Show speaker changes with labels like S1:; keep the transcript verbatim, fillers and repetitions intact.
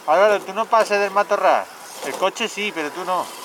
S1: Álvaro, tú no pases del matorral. El coche sí, pero tú no.